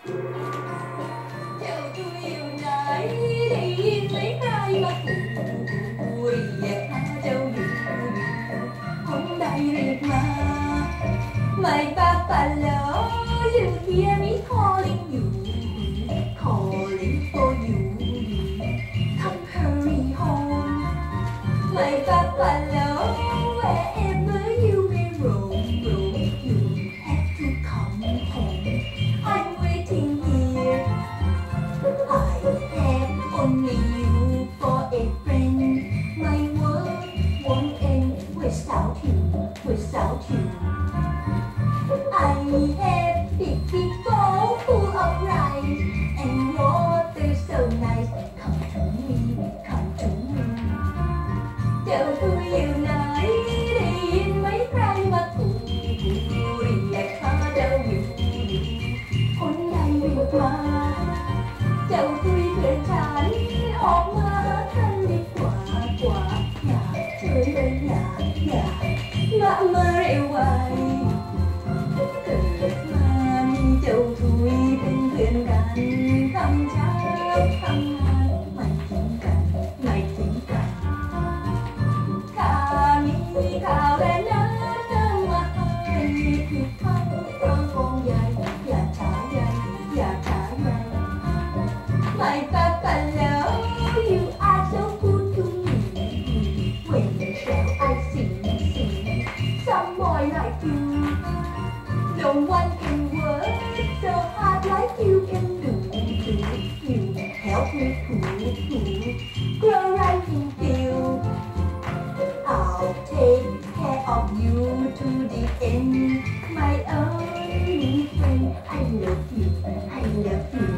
Dẫu tôi yêu nãi để yên lấy cay mà cù riêng ta dẫu dù hôm nay riêng mà my papa love you hear me calling you calling for you come hurry home my papa love wherever you may roam you have to come home I'm waiting here I have only you for a friend my world won't end without you I have big bowl full of rice and water so nice come to me dẫu tôi yêu nãi để yên mấy cay mà cù riêng ta dẫu dù hôm nay riêng qua dẫu tôi thuyền thản họp mơ thân đi quả nhà chơi đây nhà mà mơ rêu hoài dẫu tôi bên thuyền đàn thăm cháu thăm ngàn mày chính cảnh khá mi khảo đàn nát mà hai thì phát con dài và trả dài my papa love you are so good to me when shall I see some boy like you no one can work so hard like you can do you help me to grow right in you I'll take care of you to the end my only friend I love you